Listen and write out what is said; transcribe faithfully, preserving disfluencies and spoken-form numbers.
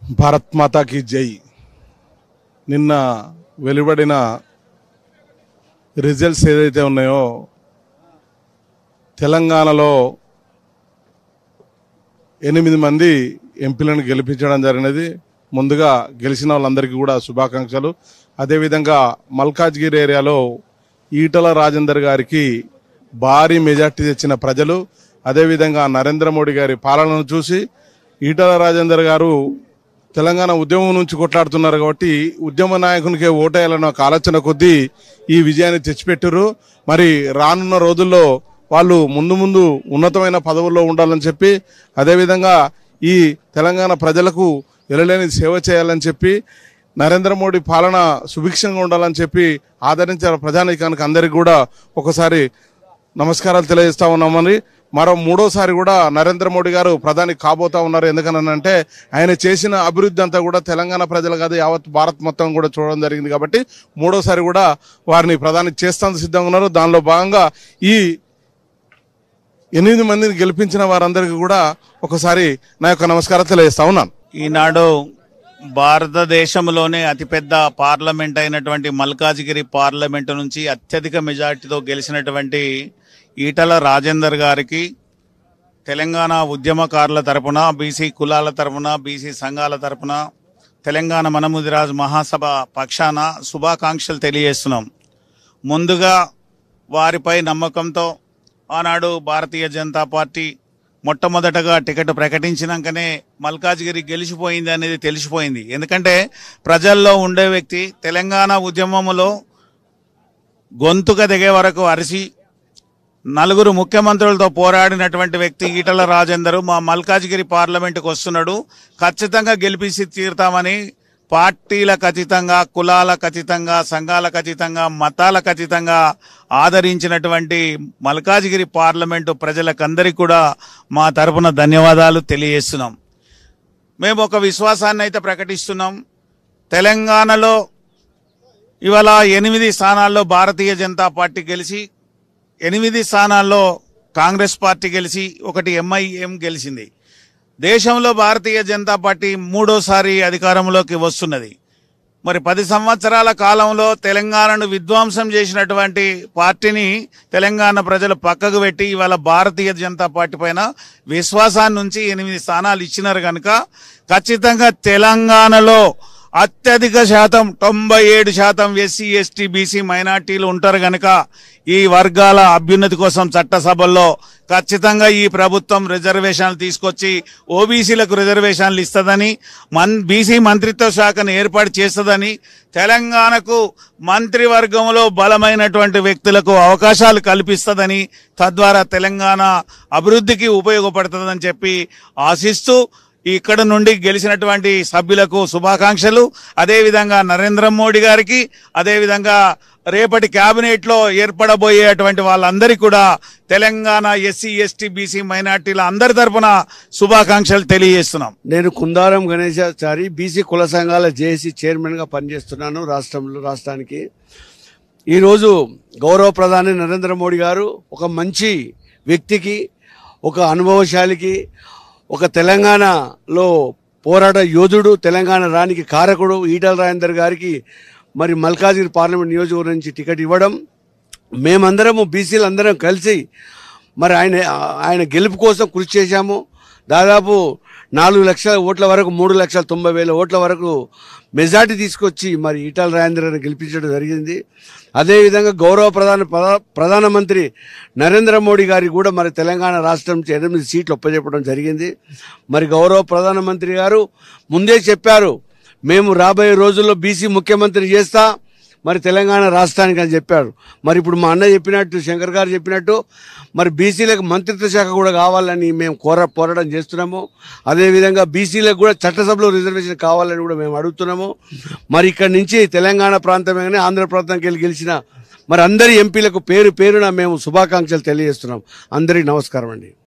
భారత్ మాతాకి జై. నిన్న వెలువడిన రిజల్ట్స్ ఏదైతే ఉన్నాయో తెలంగాణలో ఎనిమిది మంది ఎంపీలను గెలిపించడం జరిగినది. ముందుగా గెలిచిన వాళ్ళందరికీ కూడా శుభాకాంక్షలు. అదేవిధంగా మల్కాజ్గిరి ఏరియాలో ఈటల రాజేందర్ గారికి భారీ మెజార్టీ తెచ్చిన ప్రజలు, అదేవిధంగా నరేంద్ర మోడీ గారి పాలనను చూసి ఈటల రాజేందర్ గారు తెలంగాణ ఉద్యమం నుంచి కొట్లాడుతున్నారు కాబట్టి ఉద్యమ నాయకునికే ఓటేయాలన్న ఒక ఆలోచన కొద్దీ ఈ విజయాన్ని తెచ్చిపెట్టారు. మరి రానున్న రోజుల్లో వాళ్ళు ముందు ముందు ఉన్నతమైన పదవుల్లో ఉండాలని చెప్పి, అదేవిధంగా ఈ తెలంగాణ ప్రజలకు ఎలలేని సేవ చేయాలని చెప్పి, నరేంద్ర మోడీ పాలన సుభిక్షంగా ఉండాలని చెప్పి ఆదరించిన ప్రజానీకానికి అందరికీ కూడా ఒకసారి నమస్కారాలు తెలియజేస్తా ఉన్నామని, మరో మూడోసారి కూడా నరేంద్ర మోడీ గారు ప్రధాని కాబోతా ఉన్నారు. ఎందుకనంటే ఆయన చేసిన అభివృద్ధి అంతా కూడా తెలంగాణ ప్రజలు కాదు, యావత్ భారత్ మొత్తం కూడా చూడడం జరిగింది. కాబట్టి మూడోసారి కూడా వారిని ప్రధాని చేస్తానికి సిద్ధంగా ఉన్నారు. దానిలో భాగంగా ఈ ఎనిమిది మందిని గెలిపించిన వారందరికీ కూడా ఒకసారి నా యొక్క నమస్కారం తెలియజేస్తా ఉన్నాను. ఈనాడు భారతదేశంలోనే అతిపెద్ద పార్లమెంట్ అయినటువంటి మల్కాజ్గిరి పార్లమెంటు నుంచి అత్యధిక మెజార్టీతో గెలిచినటువంటి ఈటల రాజేందర్ గారికి తెలంగాణ ఉద్యమకారుల తరపున, బీసీ కులాల తరపున, బీసీ సంఘాల తరపున, తెలంగాణ మనముదిరాజ్ మహాసభ పక్షాన శుభాకాంక్షలు తెలియజేస్తున్నాం. ముందుగా వారిపై నమ్మకంతో ఆనాడు భారతీయ జనతా పార్టీ మొట్టమొదటగా టికెట్ ప్రకటించినాకనే మల్కాజ్గిరి గెలిచిపోయింది అనేది తెలిసిపోయింది. ఎందుకంటే ప్రజల్లో ఉండే వ్యక్తి తెలంగాణ ఉద్యమంలో గొంతుక దిగే వరకు అరిసి నలుగురు ముఖ్యమంత్రులతో పోరాడినటువంటి వ్యక్తి ఈటల రాజేందర్ మా మల్కాజ్గిరి పార్లమెంటుకు వస్తున్నాడు, ఖచ్చితంగా గెలిపించి తీరుతామని పార్టీలకు అతీతంగా, కులాలకు అతీతంగా, సంఘాలకు అతీతంగా, మతాలకు అతీతంగా ఆదరించినటువంటి మల్కాజ్గిరి పార్లమెంటు ప్రజలకందరికీ కూడా మా తరపున ధన్యవాదాలు తెలియజేస్తున్నాం. మేము ఒక విశ్వాసాన్ని అయితే ప్రకటిస్తున్నాం. తెలంగాణలో ఇవాళ ఎనిమిది స్థానాల్లో భారతీయ జనతా పార్టీ గెలిచి, ఎనిమిది స్థానాల్లో కాంగ్రెస్ పార్టీ గెలిచి, ఒకటి ఎంఐఎం గెలిచింది. దేశంలో భారతీయ జనతా పార్టీ మూడోసారి అధికారంలోకి వస్తున్నది. మరి పది సంవత్సరాల కాలంలో తెలంగాణను విధ్వంసం చేసినటువంటి పార్టీని తెలంగాణ ప్రజలు పక్కకు పెట్టి ఇవాళ భారతీయ జనతా పార్టీ పైన విశ్వాసాన్ని నుంచి ఎనిమిది స్థానాలు ఇచ్చినారు కనుక ఖచ్చితంగా తెలంగాణలో అత్యధిక శాతం తొంభై ఏడు శాతం ఎస్సీ ఎస్టీ బీసీ మైనార్టీలు ఉంటారు కనుక ఈ వర్గాల అభ్యున్నతి కోసం చట్టసభల్లో ఖచ్చితంగా ఈ ప్రభుత్వం రిజర్వేషన్లు తీసుకొచ్చి ఓబీసీలకు రిజర్వేషన్లు ఇస్తుందని, మన్ బీసీ మంత్రిత్వ శాఖను ఏర్పాటు చేస్తుందని, తెలంగాణకు మంత్రివర్గంలో బలమైనటువంటి వ్యక్తులకు అవకాశాలు కల్పిస్తుందని, తద్వారా తెలంగాణ అభివృద్ధికి ఉపయోగపడుతుందని చెప్పి ఆశిస్తూ ఇక్కడ నుండి గెలిచినటువంటి సభ్యులకు శుభాకాంక్షలు. అదేవిధంగా నరేంద్ర మోడీ గారికి, అదేవిధంగా రేపటి కేబినెట్ లో ఏర్పడబోయేటువంటి వాళ్ళందరికీ కూడా తెలంగాణ ఎస్సీ ఎస్టీ బీసీ మైనార్టీల అందరి తరఫున శుభాకాంక్షలు తెలియజేస్తున్నాం. నేను కుందారం గణేశాచారి, బీసీ కుల సంఘాల జేఏసీ చైర్మన్ గా పనిచేస్తున్నాను రాష్ట్రంలో రాష్ట్రానికి. ఈరోజు గౌరవ ప్రధాని నరేంద్ర మోడీ గారు ఒక మంచి వ్యక్తికి, ఒక అనుభవశాలికి, ఒక తెలంగాణలో పోరాట యోధుడు, తెలంగాణ రానికి కారకుడు ఈటల రాజేందర్ గారికి మరి మల్కాజ్గిరి పార్లమెంట్ నియోజకవర్గం నుంచి టికెట్ ఇవ్వడం, మేమందరము బీసీలు అందరం కలిసి మరి ఆయన ఆయన గెలుపు కోసం కృషి చేశాము. దాదాపు నాలుగు లక్షల ఓట్ల వరకు, మూడు లక్షల తొంభై వేల ఓట్ల వరకు మెజార్టీ తీసుకొచ్చి మరి ఈటల రాజేందర్ గారిని గెలిపించడం జరిగింది. అదేవిధంగా గౌరవ ప్రధాన ప్రధానమంత్రి నరేంద్ర మోడీ గారికి కూడా మరి తెలంగాణ రాష్ట్రం నుంచి ఎనిమిది సీట్లు ఒప్పజెప్పడం జరిగింది. మరి గౌరవ ప్రధానమంత్రి గారు ముందే చెప్పారు, మేము రాబోయే రోజుల్లో బీసీ ముఖ్యమంత్రి చేస్తా మరి తెలంగాణ రాష్ట్రానికి అని చెప్పారు. మరి ఇప్పుడు మా అన్న చెప్పినట్టు, శంకర్ గారు చెప్పినట్టు మరి బీసీలకు మంత్రిత్వ శాఖ కూడా కావాలని మేము కోర పోరాటం చేస్తున్నాము. అదేవిధంగా బీసీలకు కూడా చట్టసభలో రిజర్వేషన్ కావాలని కూడా మేము అడుగుతున్నాము. మరి ఇక్కడ నుంచి తెలంగాణ ప్రాంతమే ఆంధ్ర ప్రాంతానికి వెళ్ళి గెలిచిన మరి అందరి ఎంపీలకు పేరు పేరున మేము శుభాకాంక్షలు తెలియజేస్తున్నాం. అందరికీ నమస్కారం అండి.